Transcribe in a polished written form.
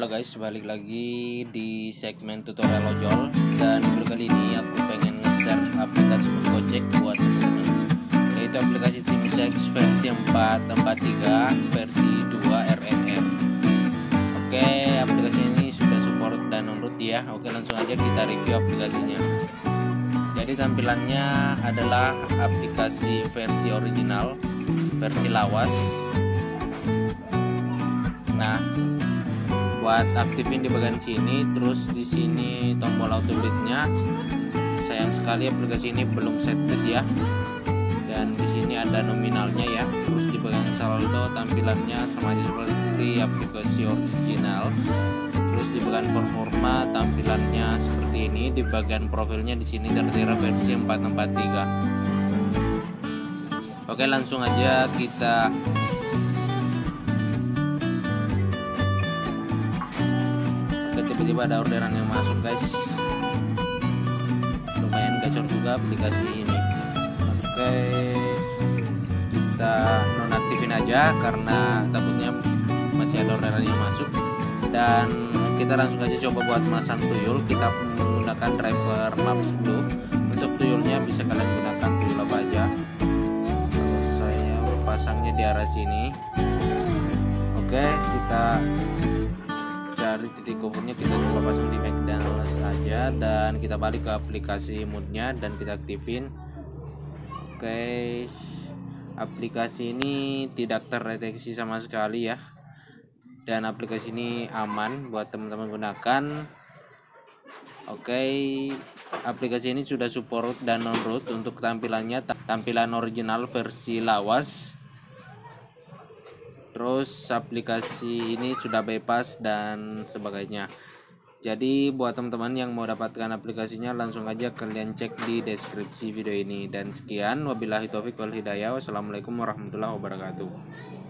Halo guys, balik lagi di segmen tutorial ojol. Dan video kali ini aku pengen nge-share aplikasi Gojek buat teman-teman, yaitu aplikasi Team6 versi 4.3 versi 2 RMR. Oke, aplikasi ini sudah support dan download ya. Oke, langsung aja kita review aplikasinya. Jadi tampilannya adalah aplikasi versi original, versi lawas. Nah, buat aktifin di bagian sini, terus di sini tombol auto delete-nya. Sayang sekali aplikasi ini belum setted ya. Dan di sini ada nominalnya ya. Terus di bagian saldo tampilannya sama aja seperti aplikasi original. Terus di bagian performa tampilannya seperti ini. Di bagian profilnya di sini tertera versi 4.3. Oke, langsung aja kita tiba-tiba ada orderan yang masuk guys, lumayan gacor juga aplikasi ini. Oke, kita nonaktifin aja karena takutnya masih ada orderan yang masuk. Dan kita langsung aja coba buat masang tuyul. Kita menggunakan driver Maps Blue. Untuk tuyulnya bisa kalian gunakan tuyul apa aja. Kalau saya pasangnya di arah sini. Oke, kita cari titik covernya, kita coba pasang di McDonald's aja, dan kita balik ke aplikasi moodnya dan kita aktifin. Oke, aplikasi ini tidak terdeteksi sama sekali ya, dan aplikasi ini aman buat teman-teman gunakan. Oke, aplikasi ini sudah support dan download. Untuk tampilannya tampilan original versi lawas. Terus aplikasi ini sudah bypass dan sebagainya. Jadi buat teman-teman yang mau dapatkan aplikasinya, langsung aja kalian cek di deskripsi video ini. Dan sekian, wabillahi taufiq wal hidayah. Wassalamualaikum warahmatullahi wabarakatuh.